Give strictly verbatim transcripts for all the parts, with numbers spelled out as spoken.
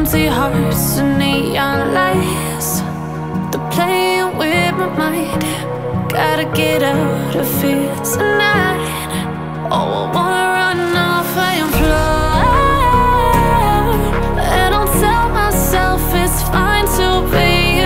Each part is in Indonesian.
empty hearts and neon lights. They're playing with my mind. Gotta get out of here tonight. Oh, I wanna run off and fly, and I'll tell myself it's fine to be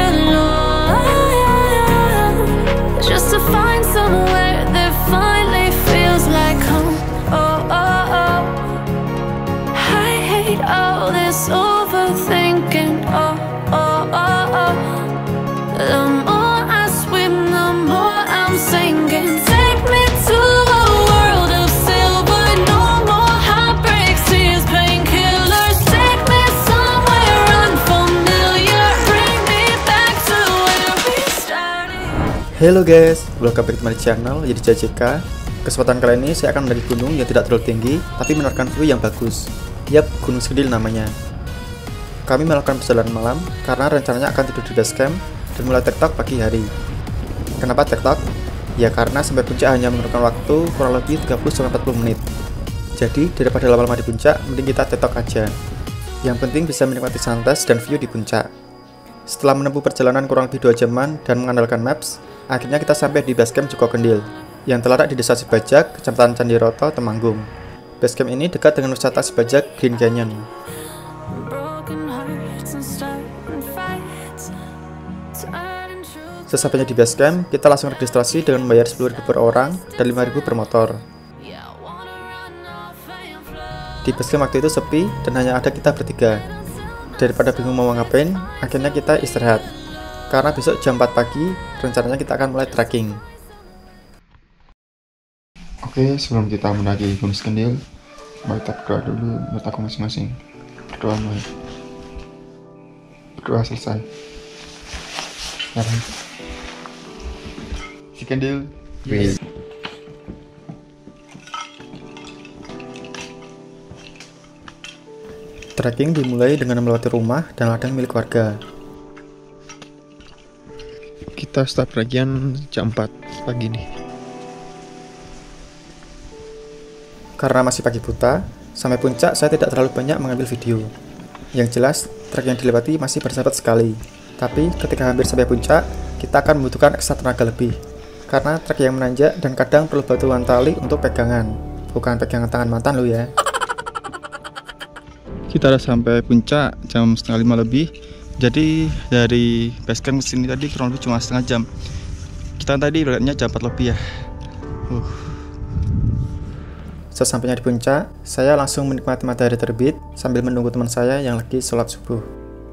alone, just to find somewhere that finally feels like home. Oh, oh, oh. I hate all this overthinking. Oh, oh, oh, oh. The more I swim, the more I'm sinking. Take me to a world of silver. No more heartbreaks, tears, painkillers. Take me somewhere unfamiliar. Bring me back to where we started. Halo guys, welcome back to my channel Jadi J J K. Kesempatan kali ini saya akan mendaki gunung yang tidak terlalu tinggi tapi menawarkan view yang bagus. Yap, Gunung Skendil namanya. Kami melakukan perjalanan malam karena rencananya akan tidur di base camp dan mulai TikTok pagi hari. Kenapa TikTok? Ya karena sampai puncak hanya memerlukan waktu kurang lebih tiga puluh sampai empat puluh menit. Jadi daripada lama-lama di puncak, mending kita TikTok aja. Yang penting bisa menikmati sunrise dan view di puncak. Setelah menempuh perjalanan kurang lebih dua jaman dan mengandalkan maps, akhirnya kita sampai di base camp Joko Kendil yang terletak di Desa Sibajak, Kecamatan Candiroto, Temanggung. Base camp ini dekat dengan wisata Sibajak Green Canyon. Sesampainya di base camp, kita langsung registrasi dengan membayar sepuluh ribu per orang dan lima ribu per motor. Di base camp waktu itu sepi dan hanya ada kita bertiga. Daripada bingung mau ngapain, akhirnya kita istirahat. Karena besok jam empat pagi, rencananya kita akan mulai trekking. Oke, sebelum kita mendaki Gunung Skendil, mari kita berdoa dulu menurut aku masing-masing. Berdoa mulai. Berdoa selesai. Sekarang Skendil. Yes. Trekking dimulai dengan melewati rumah dan ladang milik warga. Kita start pendakian jam empat pagi nih. Karena masih pagi buta, sampai puncak saya tidak terlalu banyak mengambil video. Yang jelas, trek yang dilewati masih bersahabat sekali. Tapi ketika hampir sampai puncak, kita akan membutuhkan ekstra tenaga lebih. Karena trek yang menanjak dan kadang perlu bantuan tali untuk pegangan. Bukan pegangan tangan mantan lo ya. Kita udah sampai puncak jam setengah lima lebih. Jadi dari base camp kesini tadi kurang lebih cuma setengah jam. Kita tadi berangkatnya jam empat lebih ya. Uh. Sesampainya di puncak, saya langsung menikmati matahari terbit sambil menunggu teman saya yang lagi sholat subuh.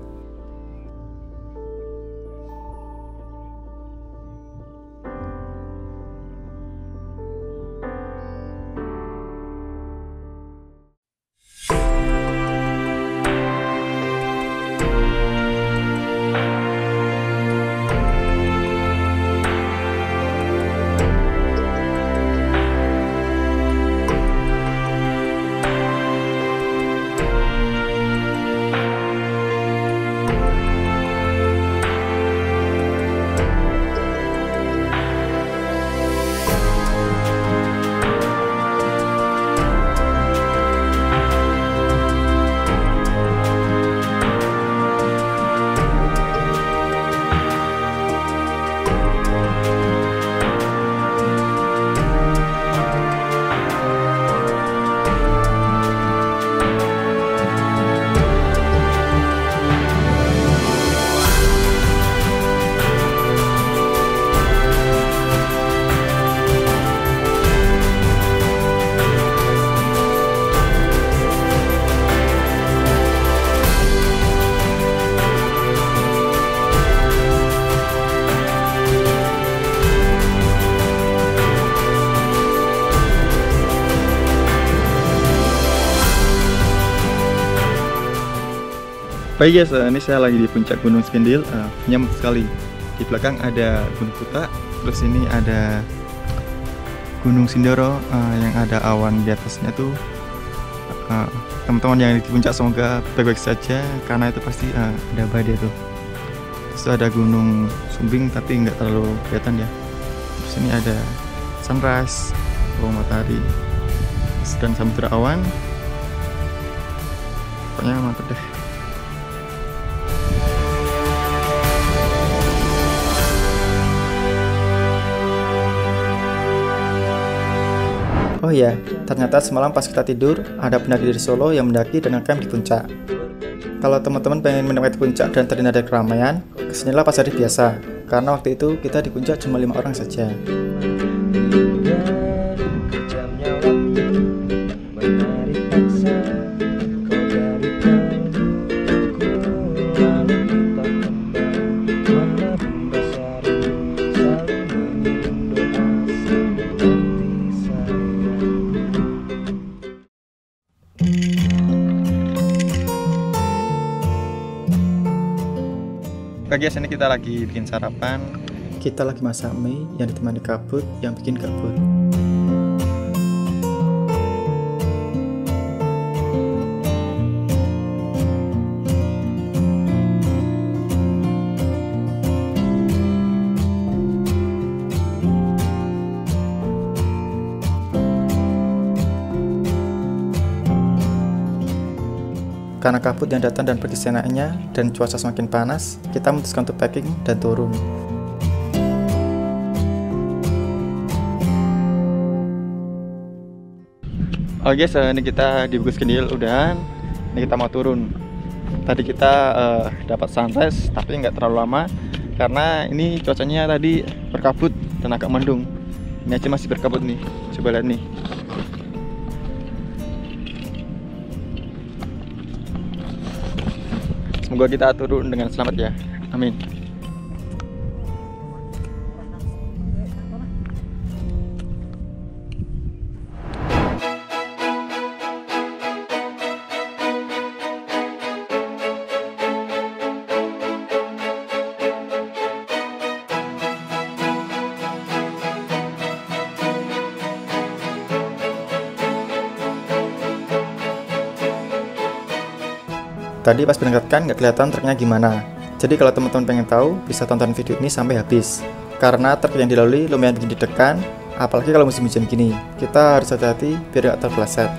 Baik guys, ini saya lagi di puncak Gunung Skendil, uh, nyaman sekali. Di belakang ada Gunung Kuta, terus ini ada Gunung Sindoro uh, yang ada awan di atasnya tuh. Uh, teman-teman yang di puncak semoga baik-baik saja karena itu pasti uh, ada badai tuh. Terus ada Gunung Sumbing tapi nggak terlalu kelihatan ya. Terus ini ada sunrise, bawah matahari, dan samudra awan. Pokoknya mantap deh. Oh ya, ternyata semalam pas kita tidur, ada pendaki dari Solo yang mendaki dan ngecamp di puncak. Kalau teman-teman pengen mendaki puncak dan terhindar dari keramaian, kesinilah pas hari biasa, karena waktu itu kita di puncak cuma lima orang saja. Oke guys, ini kita lagi bikin sarapan. Kita lagi masak mie yang ditemani kabut yang bikin gabut. Karena kabut yang datang dan pergi seenaknya dan cuaca semakin panas, kita memutuskan untuk packing dan turun. Oke guys, ini kita di Bukit Kendil udahan. Ini kita mau turun. Tadi kita uh, dapat sunrise tapi nggak terlalu lama karena ini cuacanya tadi berkabut dan agak mendung. Ini aja masih berkabut nih. Coba lihat nih. Semoga kita turun dengan selamat ya. Amin. Tadi pas berangkat kan nggak kelihatan truknya gimana. Jadi kalau teman-teman pengen tahu, bisa tonton video ini sampai habis. Karena truk yang dilalui lumayan bikin deg-degan, apalagi kalau musim hujan gini. Kita harus hati-hati biar nggak terpeleset.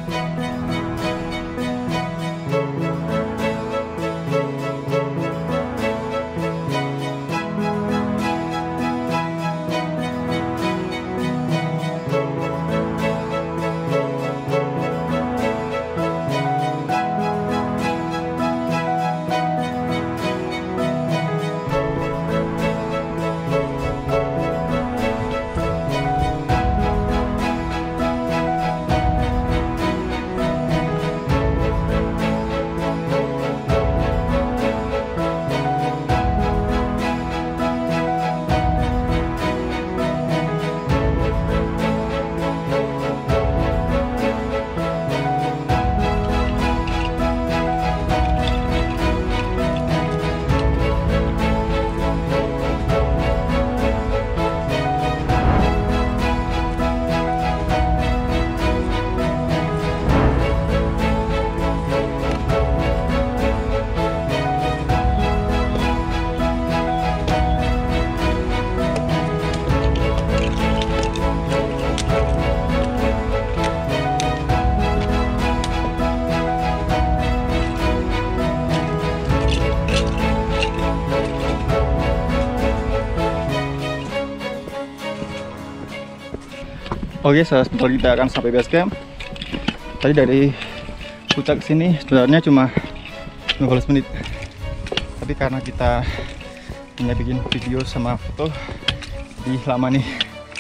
Oke, sebentar kita akan sampai base camp. Tadi dari puncak sini sebenarnya cuma lima belas menit. Tapi karena kita hanya bikin video sama foto, jadi lama nih.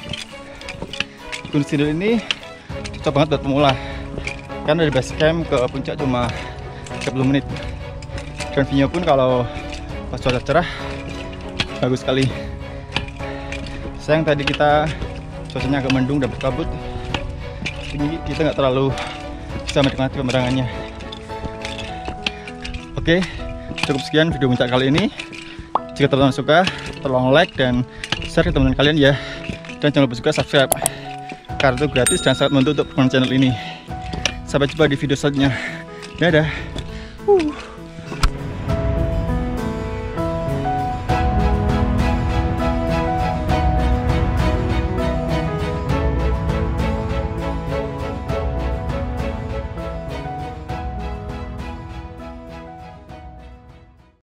Gunung Sindil ini cocok banget buat pemula. Karena dari base camp ke puncak cuma tiga puluh menit. Dan view pun kalau pas cuaca cerah bagus sekali. Sayang tadi kita cuacanya agak mendung dan berkabut, jadi kita nggak terlalu bisa menikmati pemandangannya. Oke, cukup sekian video puncak kali ini. Jika teman-teman suka, tolong like dan share ke teman-teman kalian ya. Dan jangan lupa juga subscribe, karena itu gratis dan sangat membantu untuk perkembangan channel ini. Sampai jumpa di video selanjutnya. Dadah. Uh.